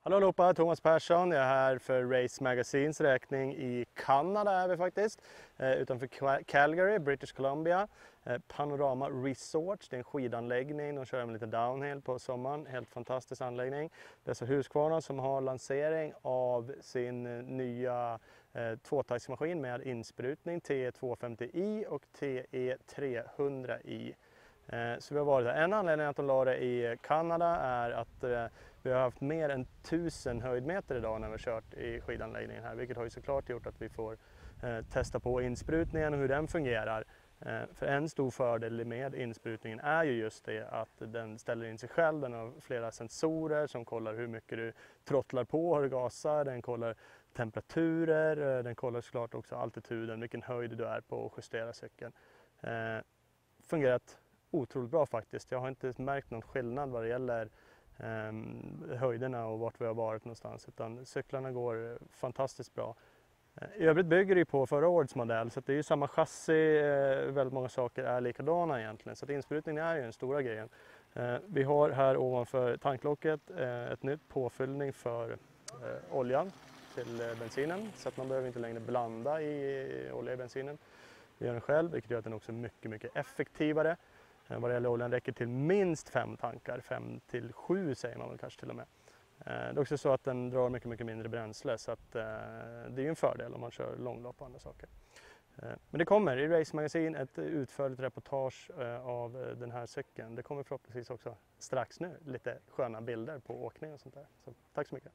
Hallå allihopa, Thomas Persson. Jag är här för Race Magazines räkning i Kanada är vi faktiskt. Utanför Calgary, British Columbia. Panorama Resorts, det är en skidanläggning. De kör med lite downhill på sommaren. Helt fantastisk anläggning. Det är så Husqvarna som har lansering av sin nya tvåtaktsmaskin med insprutning TE250i och TE300i. Så vi har varit där. En anledning att de la det i Kanada är att vi har haft mer än 1000 höjdmeter idag när vi har kört i skidanläggningen här, vilket har ju såklart gjort att vi får testa på insprutningen och hur den fungerar. För en stor fördel med insprutningen är ju just det att den ställer in sig själv. Den har flera sensorer som kollar hur mycket du trottlar på och gasar. Den kollar temperaturer, den kollar såklart också altituden, vilken höjd du är på och justerar cykeln. Fungerat otroligt bra faktiskt. Jag har inte märkt någon skillnad vad det gäller höjderna och vart vi har varit någonstans, utan cyklarna går fantastiskt bra. I övrigt bygger det på förra årets modell, så det är ju samma chassi, väldigt många saker är likadana egentligen, så att insprutningen är ju den stora grejen. Vi har här ovanför tanklocket ett nytt påfyllning för oljan till bensinen, så att man behöver inte längre blanda i olja i bensinen. Vi gör den själv, vilket gör att den också är mycket effektivare. Vad det gäller oljan räcker till minst 5 tankar, 5 till 7 säger man väl kanske till och med. Det är också så att den drar mycket mindre bränsle, så att det är ju en fördel om man kör långlopp och andra saker. Men det kommer i Race Magazine ett utförligt reportage av den här cykeln. Det kommer förhoppningsvis också strax nu lite sköna bilder på åkning och sånt där. Så tack så mycket!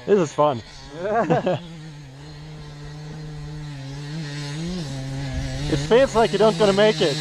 This is fun. It feels like you don't gonna make it.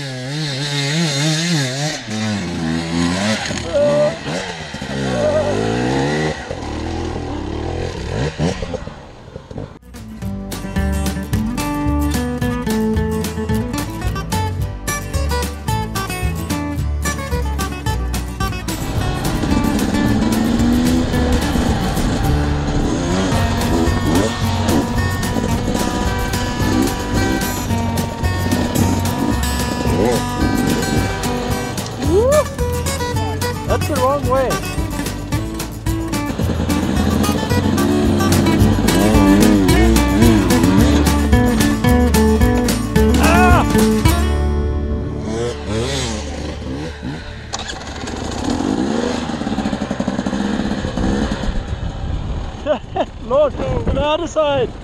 That's the wrong way. Ah! Lord, on the other side.